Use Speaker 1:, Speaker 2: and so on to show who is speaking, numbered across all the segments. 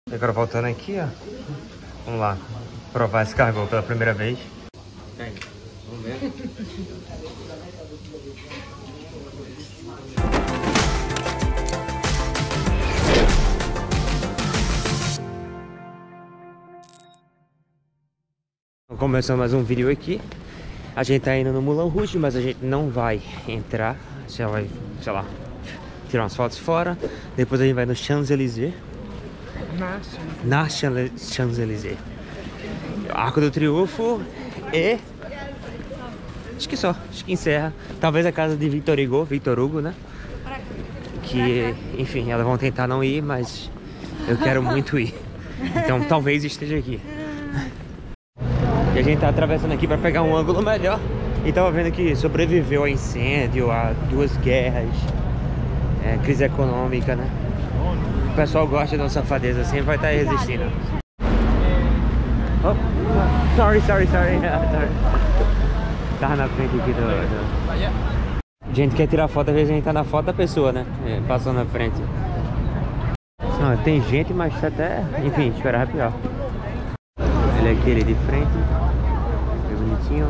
Speaker 1: Agora voltando aqui, ó. Vamos lá, provar esse cargo pela primeira vez. Aí, vamos ver. Começando mais um vídeo aqui. A gente tá indo no Moulin Rouge, mas a gente não vai entrar. Já vai, sei lá, tirar umas fotos fora. Depois a gente vai no Champs-Élysées. Na Champs-Élysées. Arco do Triunfo e... acho que só, acho que encerra. Talvez a casa de Victor Hugo, né? Que, enfim, elas vão tentar não ir, mas eu quero muito ir. Então talvez esteja aqui. E a gente tá atravessando aqui pra pegar um ângulo melhor. E tava vendo que sobreviveu a incêndio, a 2 guerras, crise econômica, né? O pessoal gosta de uma safadeza, sempre vai estar resistindo. Oh, sorry. Tava na frente aqui do... A gente quer tirar foto, às vezes a gente tá na foto da pessoa, né? Passou na frente. Não, tem gente, mas tá até... enfim, esperava pior. Ele é aquele de frente. É bonitinho.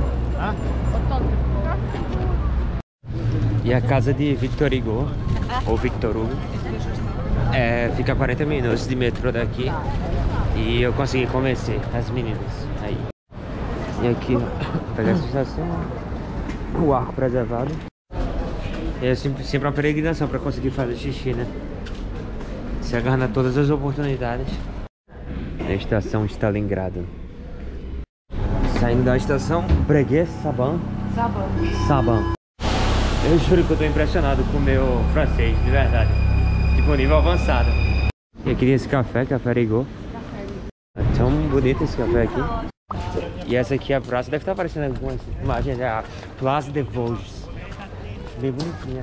Speaker 1: E a casa de Victor Hugo, ou Victor Hugo, fica a 40 minutos de metrô daqui. E eu consegui convencer as meninas aí. E aqui, ó, pegar essa estação, o arco preservado. É sempre uma peregrinação para conseguir fazer xixi, né? Se agarra todas as oportunidades. A estação Stalingrado. Saindo da estação Breguet Saban. Eu juro que eu tô impressionado com o meu francês, de verdade. Tipo, nível avançado. E aqui tem esse café Rigaud. É tão bonito esse café aqui. E essa aqui é a praça, deve estar aparecendo algumas imagens, é a Place des Vosges. Bem bonitinha.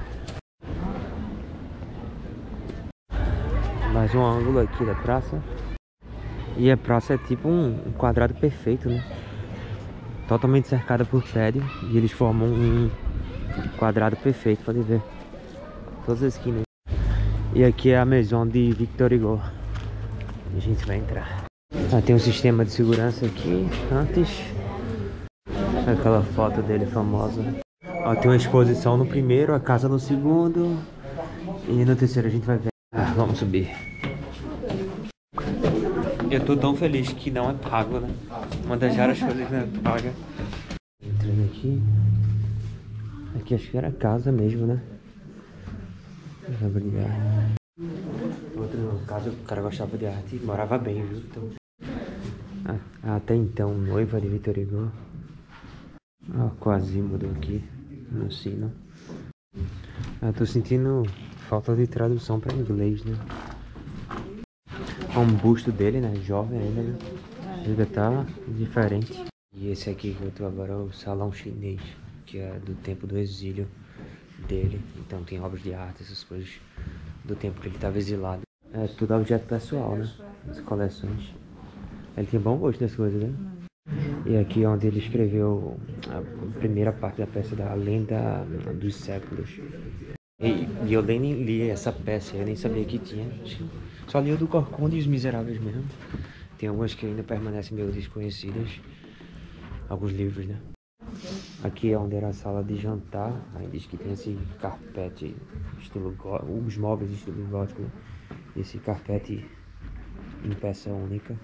Speaker 1: Mais um ângulo aqui da praça. E a praça é tipo um quadrado perfeito, né? Totalmente cercada por prédio. E eles formam um quadrado perfeito, pode ver. Todas as esquinas. E aqui é a Maison de Victor Hugo. A gente vai entrar. Tem um sistema de segurança aqui. Antes, aquela foto dele famosa. Tem uma exposição no primeiro, a casa no segundo. E no terceiro a gente vai ver. Vamos subir. Eu tô tão feliz que não é pago, né? Uma das raras coisas que não é paga. Entrando aqui. Aqui acho que era casa mesmo, né? Vai brilhar. Outro caso, o cara gostava de arte e morava bem, viu? Então, até então, noiva de Victor Hugo. Ó, Quasimodo aqui no sino. Tô sentindo falta de tradução para inglês, né? Um busto dele, né? Jovem ainda, né? Chega tá diferente. E esse aqui que eu tô agora é o salão chinês, que é do tempo do exílio dele. Então tem obras de arte, essas coisas do tempo que ele estava exilado. É tudo objeto pessoal, né? As coleções. Ele tem bom gosto das coisas, né? E aqui é onde ele escreveu a primeira parte da peça da Lenda dos Séculos. E eu nem li essa peça, eu nem sabia que tinha. Só li o do Corcunda e os Miseráveis mesmo. Tem algumas que ainda permanecem meio desconhecidas. Alguns livros, né? Aqui é onde era a sala de jantar. Aí diz que tem esse carpete estilo gótico, os móveis estilo gótico. Esse carpete em peça única.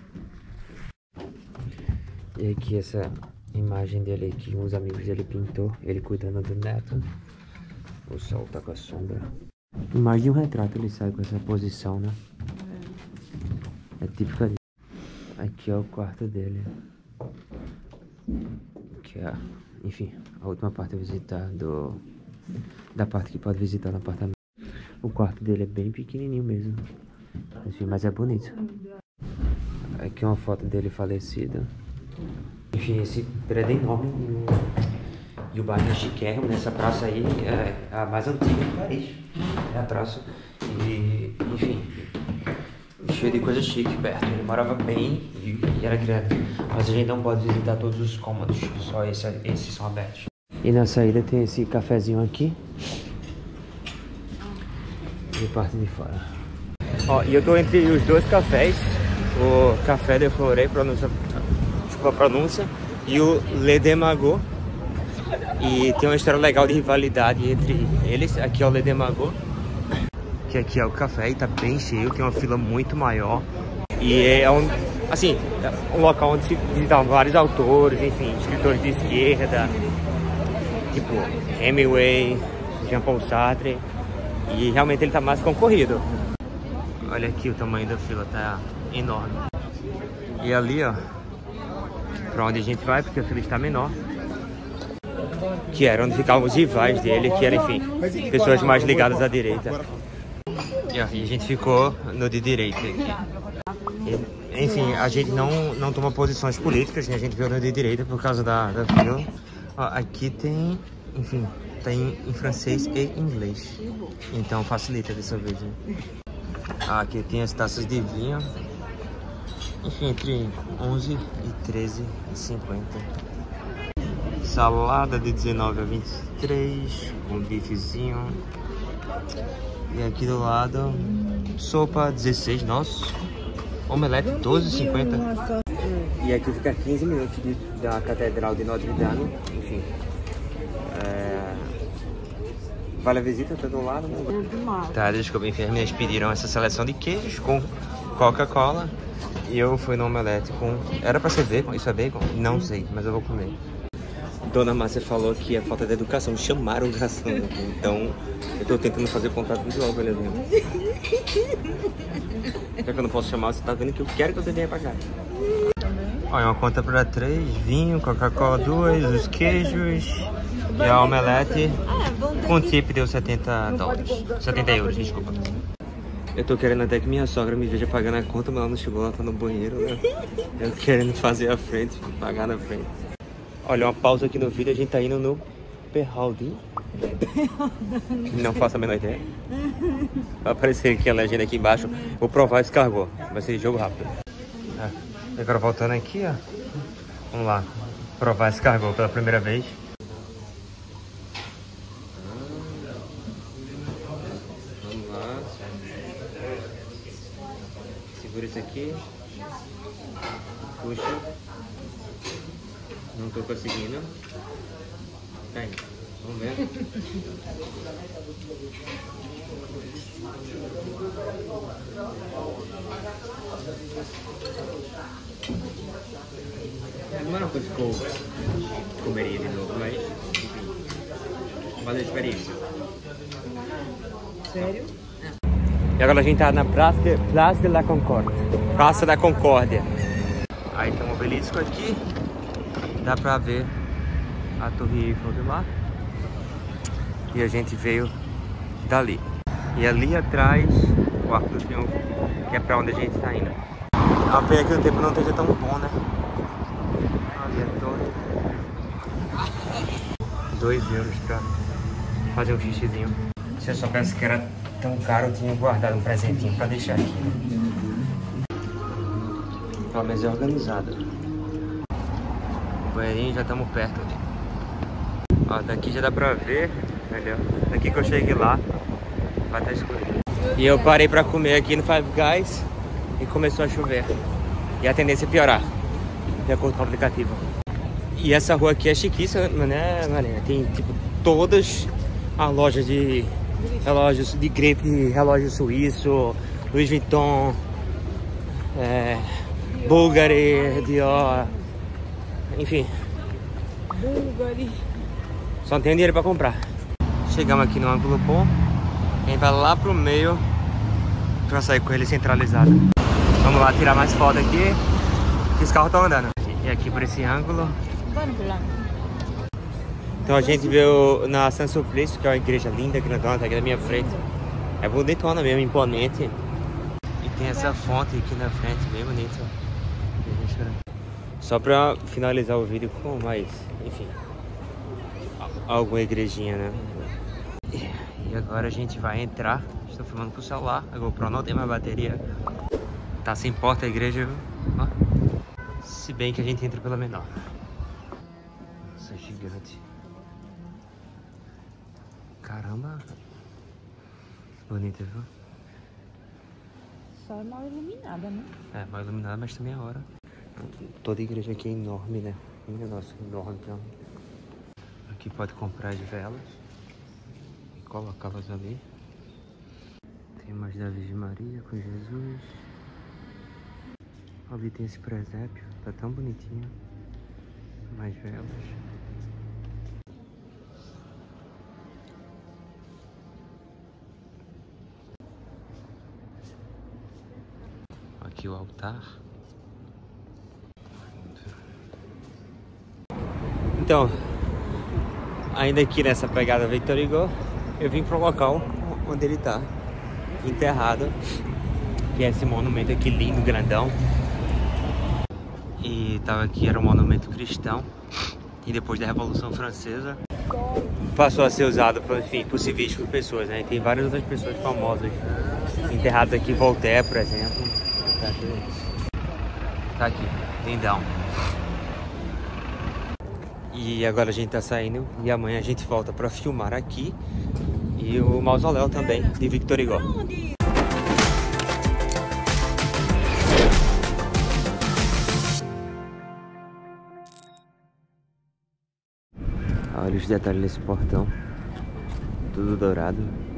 Speaker 1: E aqui essa imagem dele que uns amigos dele pintou, ele cuidando do neto. O sol tá com a sombra. Mais de um retrato ele sai com essa posição, né? É típica de... Aqui é o quarto dele. Que é, enfim, a última parte a visitar da parte que pode visitar no apartamento. O quarto dele é bem pequenininho mesmo. Enfim, mas é bonito. Aqui é uma foto dele falecido. Enfim, esse prédio é enorme. E o bairro é chiquérrimo. Nessa praça aí é a mais antiga de Paris. É a praça. E, enfim, cheio de coisa chique perto. Ele morava bem e era grande. Mas a gente não pode visitar todos os cômodos. Só esses são abertos. E na saída tem esse cafezinho aqui. E parte de fora. Ó, e eu tô entre os dois cafés. o Café de Florey, desculpa a pronúncia, e o Le Demago. E tem uma história legal de rivalidade entre eles. Aqui é o Le Demago, que aqui é o café e tá bem cheio, tem uma fila muito maior. E é um local onde se visitam vários autores, enfim, escritores de esquerda, tipo Hemingway, Jean-Paul Sartre. E realmente ele tá mais concorrido. Olha aqui o tamanho da fila, tá enorme. E ali, ó, pra onde a gente vai, porque a fila está menor, que era onde ficavam os rivais dele, que eram, enfim, pessoas mais ligadas à direita. E a gente ficou no de direita aqui. E, enfim, a gente não toma posições políticas, né? A gente veio no de direita por causa da fila. Ó, aqui tem, enfim, tem em francês e inglês. Então facilita dessa vez, né? Aqui tem as taças de vinho. Enfim, entre 11 e 13,50. Salada de 19 a 23, com bifezinho. E aqui do lado, sopa 16, nossa. Omelete 12,50. E aqui fica 15 minutos da Catedral de Notre Dame. Enfim, vale a visita, tá do lado, né? Tá, desculpa, enfim, as meninas pediram essa seleção de queijos com Coca-Cola. E eu fui no omelete com... Era pra ser bacon? Isso é bacon? Não sei, mas eu vou comer. Dona Márcia falou que é falta de educação, chamaram o garçom. Então, eu tô tentando fazer contato visual com ele mesmo. Já que eu não posso chamar, você tá vendo que eu quero que você venha pagar. Olha, uma conta pra 3, vinho, Coca-Cola 2, os queijos e a omelete com tip deu 70 dólares. 70 euros, desculpa. Eu tô querendo até que minha sogra me veja pagando a conta, mas ela não chegou, ela tá no banheiro, né? Eu querendo fazer a frente, pagar na frente. Olha, uma pausa aqui no vídeo, a gente tá indo no Perraudin. Não faço a menor ideia. Vai aparecer aqui a legenda aqui embaixo. Vou provar esse cargo. Vai ser jogo rápido. Agora voltando aqui, ó. Vamos lá. Provar esse cargo pela primeira vez. Vamos lá. Segura isso aqui. Puxa. Não tô conseguindo. Tá aí. Vamos ver. Não era uma coisa que eu comeria de novo, mas enfim. Valeu a experiência.
Speaker 2: Sério?
Speaker 1: E agora a gente tá na Place de la Concorde. Praça da Concórdia. Aí tem um obelisco aqui. Dá pra ver a Torre Eiffel de lá. E a gente veio dali. E ali atrás, o Arco do Triunfo, que é pra onde a gente tá indo. A pena que o tempo não esteja tão bom, né? Ali a torre. 2 euros pra fazer um xixizinho. Se eu soubesse que era tão caro, eu tinha guardado um presentinho pra deixar aqui. Pelo menos é organizado. O banheirinho, já estamos perto ali. Ó, daqui já dá pra ver, melhor. Daqui que eu cheguei lá, vai estar escuro. E eu parei pra comer aqui no Five Guys e começou a chover. E a tendência é piorar, de acordo com o aplicativo. E essa rua aqui é chiquíssima, né, Marina? Tem, tipo, todas as lojas de relógios de grife, relógio suíço, Louis Vuitton, Bulgari, Dior, enfim.
Speaker 2: Bulgari.
Speaker 1: Só não tenho dinheiro pra comprar. Chegamos aqui no ângulo bom. A gente vai lá pro meio pra sair com ele centralizado. Vamos lá tirar mais foto aqui, que os carros estão andando. E aqui por esse ângulo. Então a gente veio na Saint-Sulpice, que é uma igreja linda, grandona, tá aqui na minha frente. É bonitona mesmo, imponente. E tem essa fonte aqui na frente, bem bonita. Só pra finalizar o vídeo com mais, enfim, alguma igrejinha, né? E agora a gente vai entrar. Estou filmando com o celular, a GoPro não tem mais bateria. Tá sem porta a igreja, viu? Ó. Se bem que a gente entra pela menor. Nossa, é gigante. Caramba. Bonita, viu?
Speaker 2: só é mal iluminada, né?
Speaker 1: É, mal iluminada, mas também é a hora. Toda igreja aqui é enorme, né? Minha nossa, enorme. Então. Aqui pode comprar as velas e colocá-las ali. Tem mais da Virgem Maria com Jesus. Ali tem esse presépio, tá tão bonitinho. Mais velas. Aqui o altar. Então, ainda aqui nessa pegada Victor Hugo, eu vim pro local onde ele tá enterrado, que é esse monumento aqui lindo, grandão. E tava aqui, era um monumento cristão, e depois da Revolução Francesa passou a ser usado, enfim, por civis, por pessoas, né? E tem várias outras pessoas famosas enterradas aqui, Voltaire, por exemplo. Tá aqui, lindão. E agora a gente tá saindo e amanhã a gente volta pra filmar aqui e o mausoléu também de Victor Hugo. Olha os detalhes desse portão, tudo dourado.